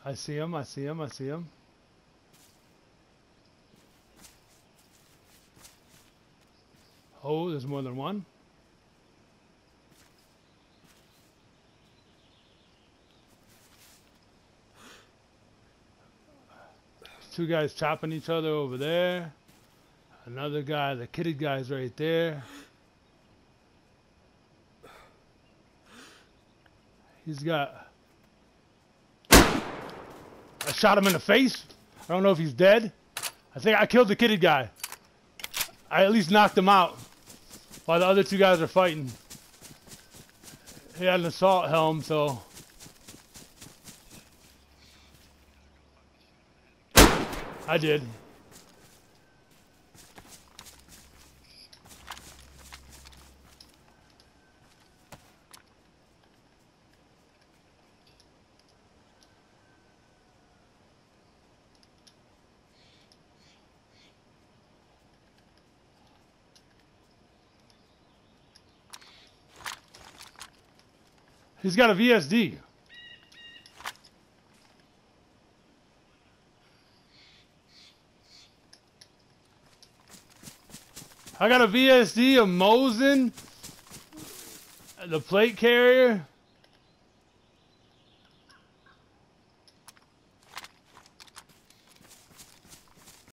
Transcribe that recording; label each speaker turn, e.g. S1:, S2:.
S1: I see him. I see him. I see him. Oh, there's more than one. Two guys chopping each other over there. Another guy, the kitted guy's right there. He's got... I shot him in the face. I don't know if he's dead. I think I killed the kitted guy. I at least knocked him out while the other two guys are fighting. He had an assault helm, so... I did. He's got a VSD. I got a VSD, a Mosin, the plate carrier.